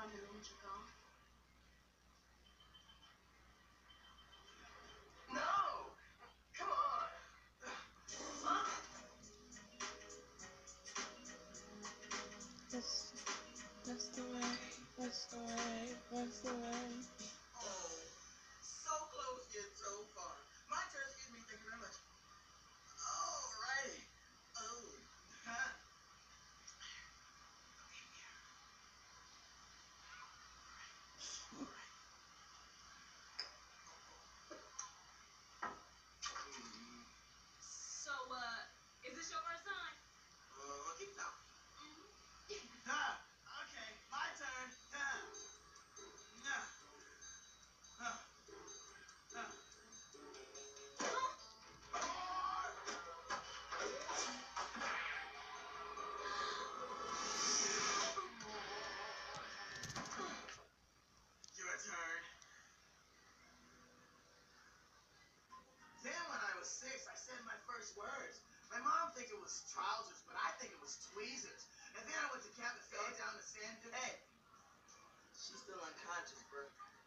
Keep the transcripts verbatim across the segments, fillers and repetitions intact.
No! Come on! Huh? That's, that's the way, that's the way, that's the way. Oh, so close yet so far. My turn, excuse me, thank you very much. Alrighty. Oh, huh? So, uh, is this your first time? Uh, keep talking. Huh, okay, my turn. Huh. Huh. Huh. Huh. Your turn. Then when I was six, I said my first words. My mom think it was trousers, but I think it was tweezers. And then I went to camp and fell down the sand dune. Hey, she's still unconscious, bro.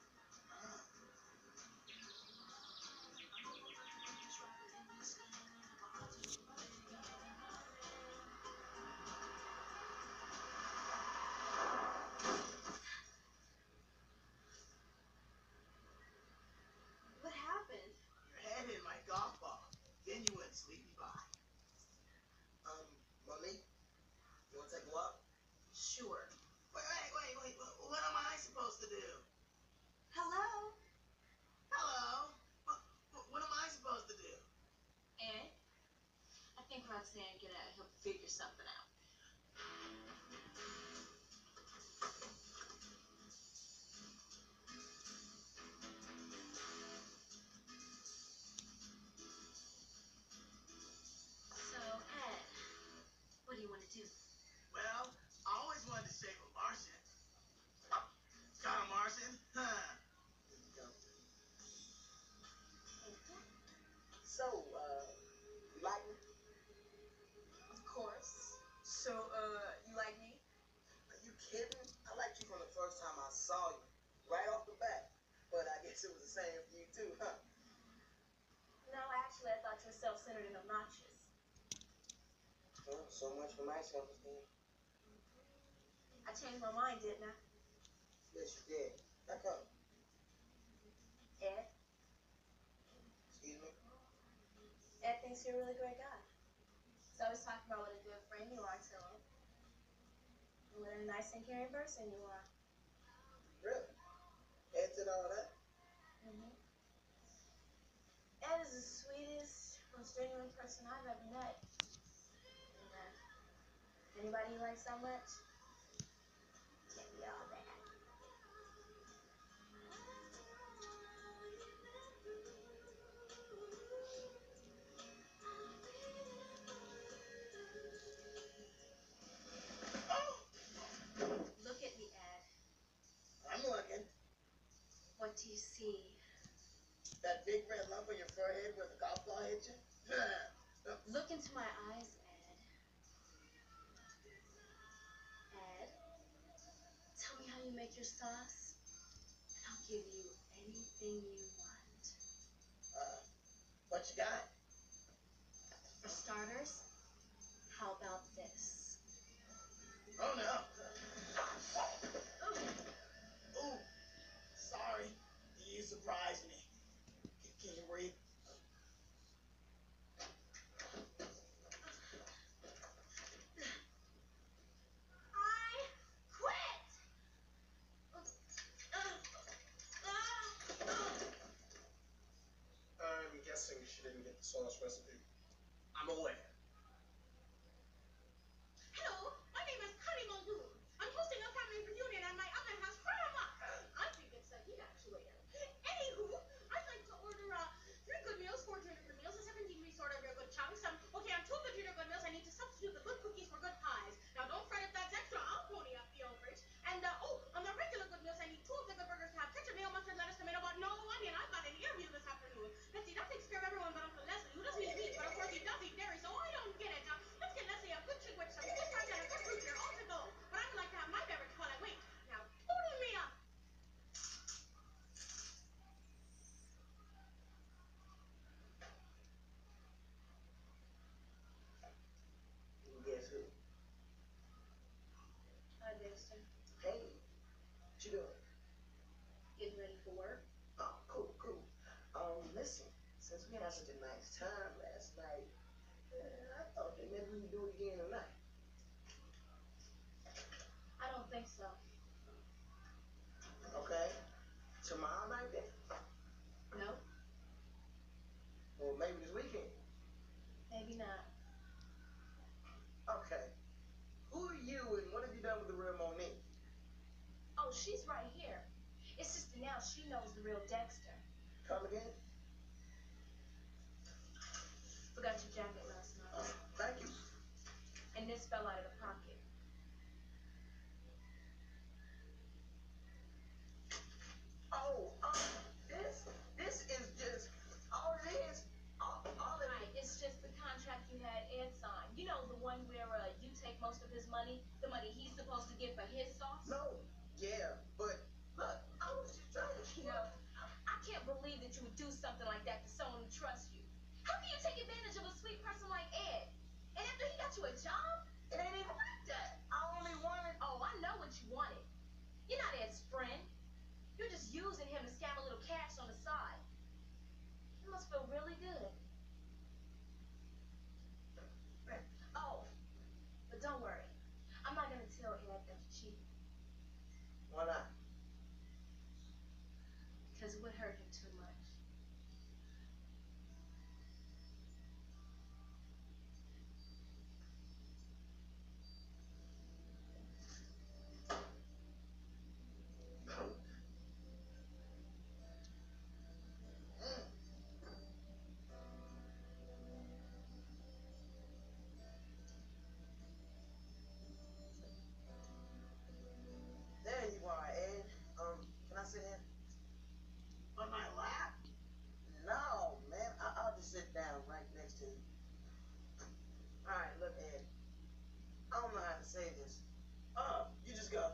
What happened? Your head hit my golf ball. Then you went sleepy bye. Um, Monique, you want to take a walk? Sure. Wait, wait, wait, wait. What am I supposed to do? Hello? Hello? What, what am I supposed to do? Ed? I think Roxanne gonna help figure something out. So, Ed, what do you want to do? Well, I always wanted to shave a Martian. Got a Martian? Huh. Here you go. So, uh, you like me? Of course. So, uh, you like me? Are you kidding? I liked you from the first time I saw you. Right off the bat. But I guess it was the same for you too, huh? No, actually, I thought you were self-centered and obnoxious. Well, so much for my self-esteem. I changed my mind, didn't I? Yes, you did. How come? Ed? Excuse me? Ed thinks you're a really great guy. He's always talking about what a good friend you are to him. And what a nice and caring person you are. Really? Ed did all that? Mm-hmm. Ed is the sweetest, most genuine person I've ever met. And, uh, anybody you like so much can't be all that. Oh! Look at me, Ed. I'm looking. What do you see? That big red lump on your forehead where the golf ball hit you? Look into my eyes, Ed. Ed, tell me how you make your sauce, and I'll give you anything you want. Uh, what you got? For starters, how about this? Oh no. Ooh, sorry. You surprised me. Can, can you breathe? I quit! I'm guessing she didn't get the sauce recipe. I'm aware. Hello, my name is Connie Muldoon. I'm hosting a family reunion at my oven house grandma. I think it's a heat actuator. Anywho, I'd like to order uh, three good meals, four junior good meals, a seventeen restored of your good chunks. Um, okay, on two of the junior good meals, I need to substitute the good cookies for good pies. Now, don't fret if that's extra. I'll pony up the overage. And uh, oh, on the regular good meals, I need two of the good burgers to have ketchup, mayo, mustard, lettuce, tomato, but no onion. I've got an interview this afternoon. Let's see, that takes care of everyone but Uncle Leslie, who doesn't eat meat, but of course he does eat dairy, so for work. Oh, cool, cool. Um, listen, since we had such a nice time last night, uh, I thought that maybe we could do it again tonight. I don't think so. Okay? Tomorrow night then? No, Or maybe this weekend? maybe not. Okay. Who are you and what have you done with the real Monique? Oh, she's right here. It's just that now she knows the real Dexter. Come again? Forgot your jacket last Oh, night. thank you. And this fell out of the pocket. Oh, um, this, this is just, all it is, all, all it Right, it's just the contract you had Ed sign. You know, the one where uh, you take most of his money, the money he's supposed to get for his sauce? No, yeah, but look, I was just trying to. You know, I can't believe that you would do something like that to someone who trusts you. How can you take advantage of a sweet person like Ed? And after he got you a job? It ain't even like that. I only wanted. Oh, I know what you wanted. You're not Ed's friend. You're just using him to scam a little cash on the side. It must feel really good. Oh, but don't worry. I'm not gonna tell Ed that you cheated, Why not? because it would hurt him too much. Mm. There you are, Ed. Um, can I sit in? On my lap? No, man. I- I'll just sit down right next to you. All right, look, Ed. I don't know how to say this. Uh, you just go.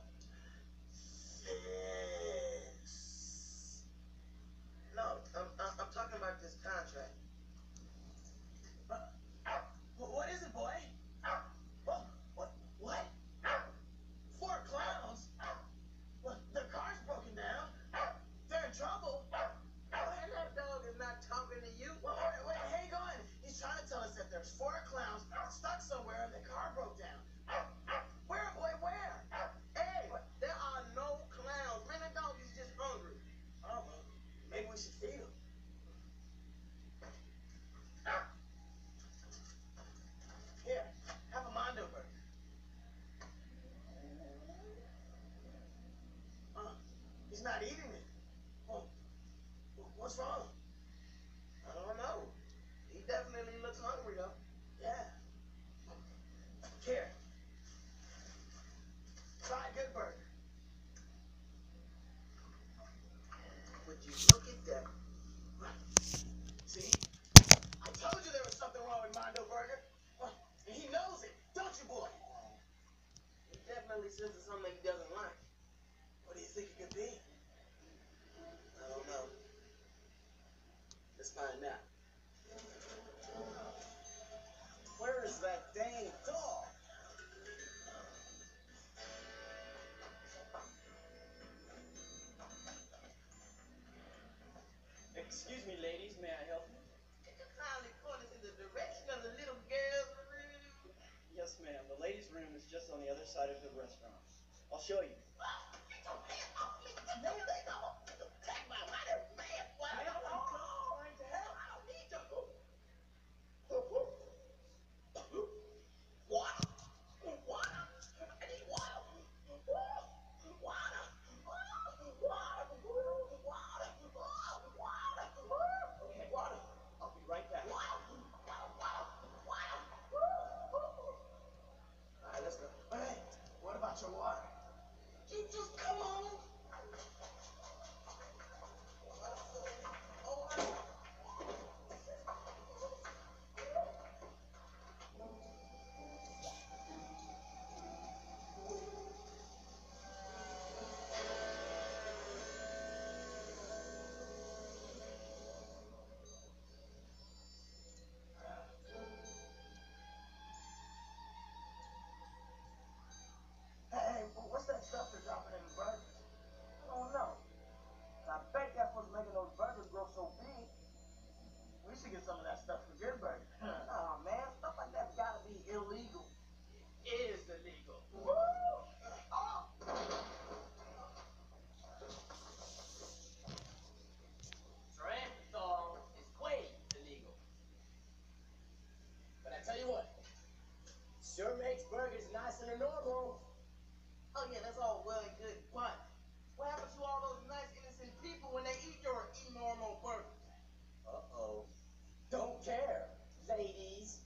This. No, I'm, I'm, I'm talking about this contract. Uh, wh- what is it, boy? What? What? What? Four clowns? Well, their car's broken down. They're in trouble. And that dog is not talking to you. Wait, wait, wait, hang on. He's trying to tell us that there's four clowns stuck somewhere and the car broke down. Where, boy, where? Hey, there are no clowns. Man, that dog is just hungry. Oh, well, maybe we should feed him. Here, have a Mondo burger. Uh, he's not eating it. Oh, what's wrong? I don't know. He definitely looks hungry, though. Yeah. Here. Try a good burger. Would you look at that? See? I told you there was something wrong with Mondo Burger. Well, and he knows it, don't you, boy? He definitely says it's something he doesn't like. What do you think it could be? I don't know. Let's find out. Where is that dang dog? Excuse me, ladies, may I help you? Could you kindly point us in the direction of the little girl's room? Yes, ma'am. The ladies' room is just on the other side of the restaurant. I'll show you. Get your hands off me! Man, they don't attack my money, man! What? Ma'am, I'm trying to help. I don't need your water. Water. I need water. Water. Water. Water. Water. Water. Okay, water. I'll be right back. Water. Water. Water. All right, let's go. Hey, what about your water? Oh yeah, that's all well and good, but what happens to all those nice innocent people when they eat your enormous burgers? Uh-oh. Don't care, ladies.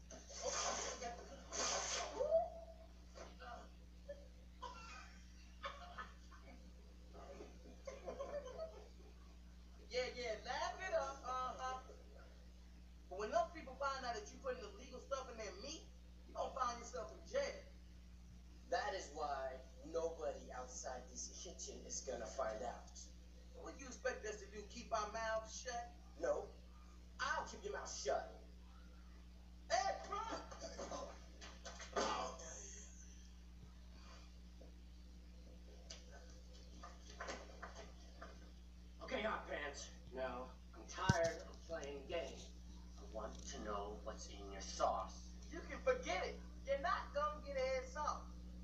Yeah, yeah, laugh it up, uh-huh. But when those people find out that you putting illegal stuff in their meat, you gonna find yourself in jail. That is why nobody outside this kitchen is gonna find out. What do you expect us to do, keep our mouths shut? No, I'll keep your mouth shut. Hey, come on! Okay, hot pants. Now, I'm tired of playing games. I want to know what's in your sauce. You can forget it. You're not gonna get head sauce.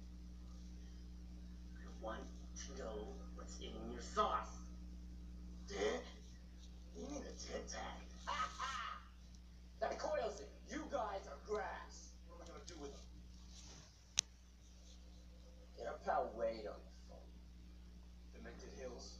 I want to know what's in your sauce. Dick? You need a tit tag. Ha ha! That coils it. You guys are grass. What am I gonna do with them? Get a pal Wade on the phone. Demented Hills.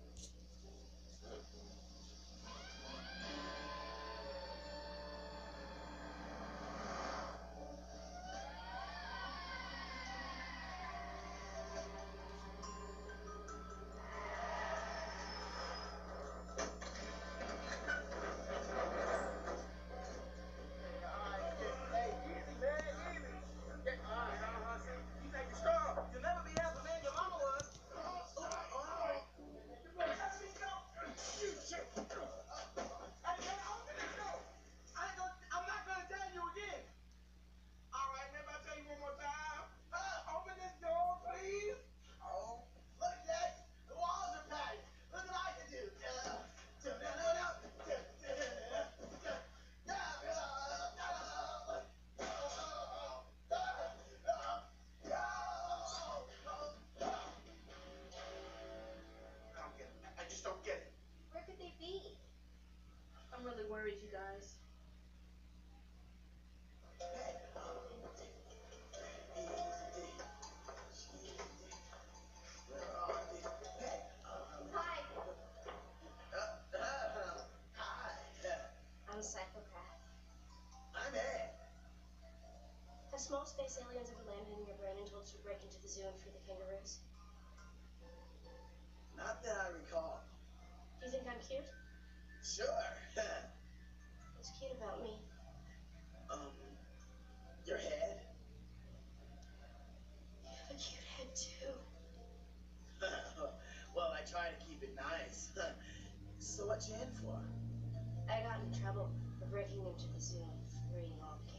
I'm really worried, you guys. Hi. I'm a psychopath. I'm Ed. Have small space aliens ever landed in your brain and told you to break into the zoo and free the kangaroos? Not that I recall. Do you think I'm cute? Sure. What's cute about me? um, your head? You have a cute head, too. Well, I try to keep it nice. So what you in for? I got in trouble for breaking into the zoo and freeing all the